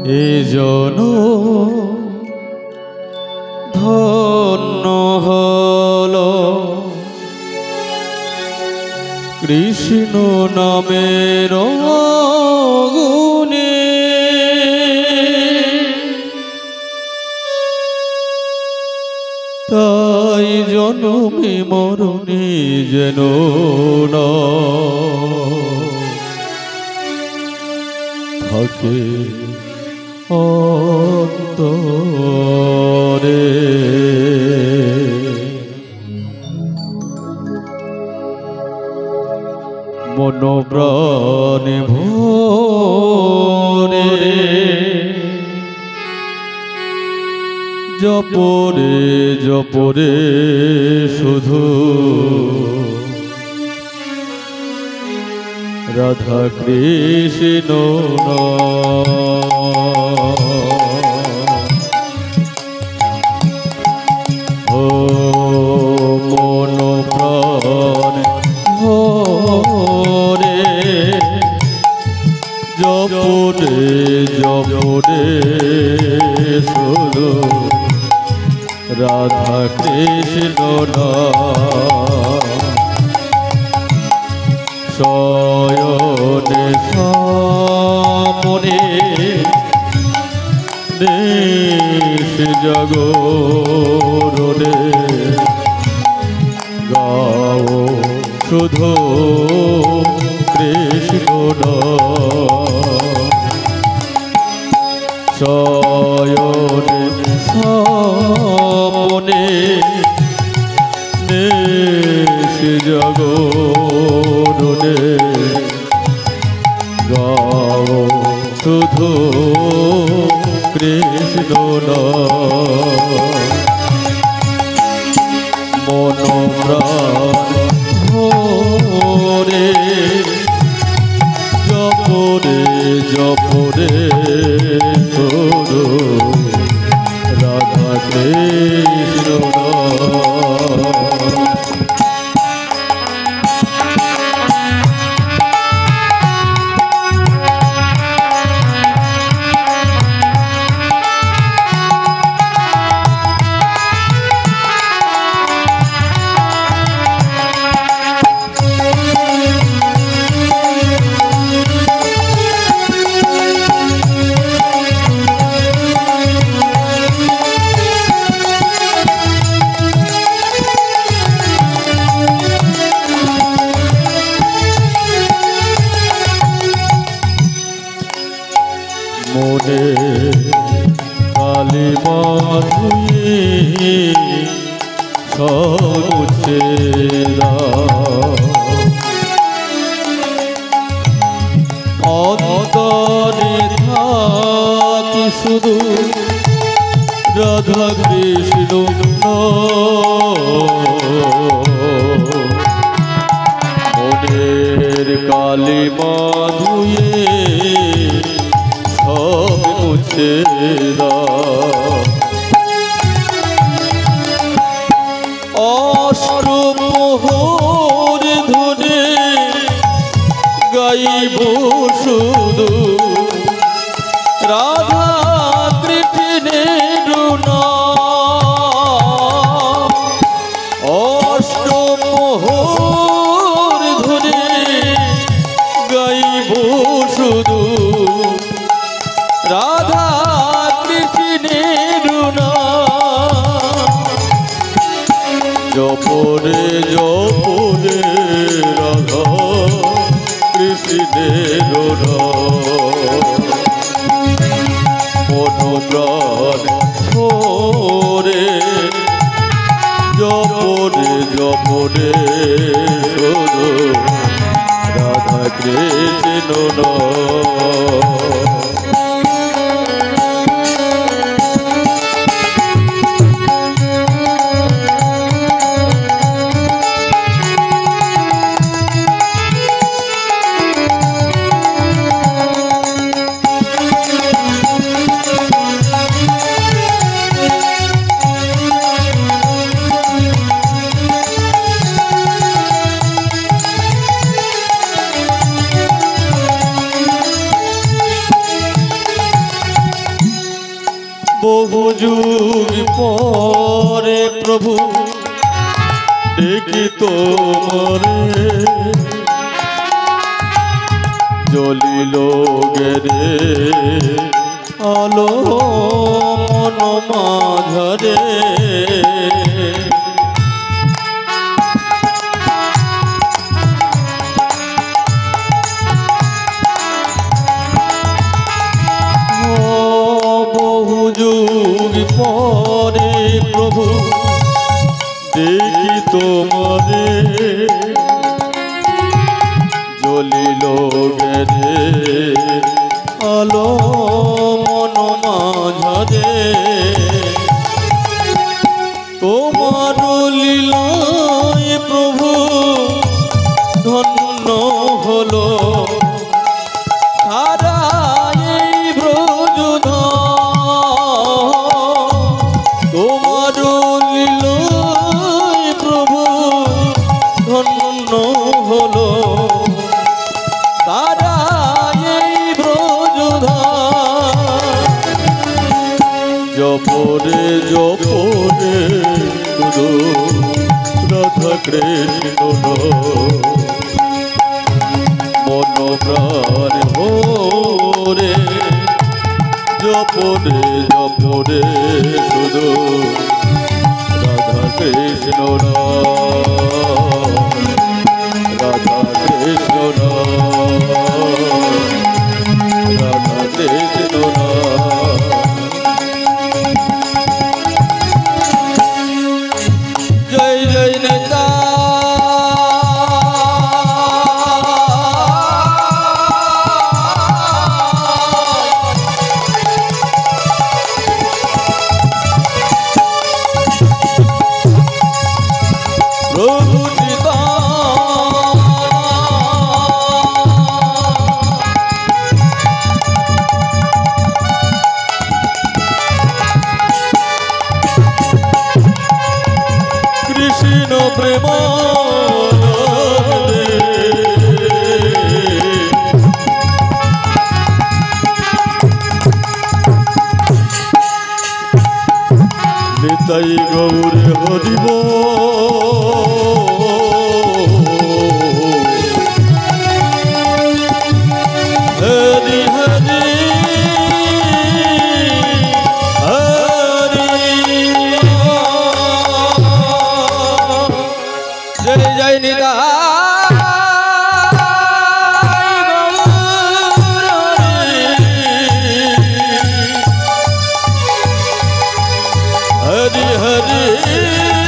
এজন ধন্য হলো কৃষ্ণ নামের গুণে, তাই জনমে মরণে যেন না থাকে অন্তরে। মন প্রাণে ভরে জপরে জপরে শুধু রাধা কৃষ্ণ ও মন প্রাণ ভরে জপরে জপরে শুধু রাধা কৃষ্ণ শয়নে সামনে দেশ জাগরণে গাও শুধু কৃষ্ণ শয়নে সামনে দেশ জাগরণে গাও শুধু কৃষ্ণ মন প্রাণ ভরে জপরে জপরে শুধু রাধা কৃষ্ণ মনে কালী মাধুয়ে সবুছে অন্তরে থাকি শুধু রাধা কৃষ্ণ মনের কালী মাধুয়ে সব মুছে অষ্টপ্রহর ধরে গাইব শুধু রাধা কৃষ্ণের নাম অষ্টপ্রহর ধরে গাইব শুধু রাধা কৃষ্ণের নাম জপরে জপরে রাধা কৃষ্ণের মন প্রাণ ভরে জপরে জপরে শুধু রাধা কৃষ্ণ বহু যুগ পরে প্রভু দেখি তোমারে জ্বলিল গেরে আলো মন মাঝারে বহু যুগ পরে প্রভু দেখি তোমারে জ্বলিল গেরে আলো মন মাঝারে তোমার লীলায় প্রভু ধন্য হলো সারা এই ব্রজধাম। তোমার লীলায় প্রভু ধন্য হলো সারা এই ব্রজধাম। জপরে জপরে শুধু রাধা কৃষ্ণ মন প্রাণ ভরে জপরে জপরে শুধু রাধা কৃষ্ণ রাধা কৃষ্ণ রাধা কৃষ্ণ জয় জয় নেতা প্রভু চিতা কৃষ্ণ প্রেম নিতাই গৌরে হরিব হরি হরি হরি জয় জয় নিতাই হরি হরি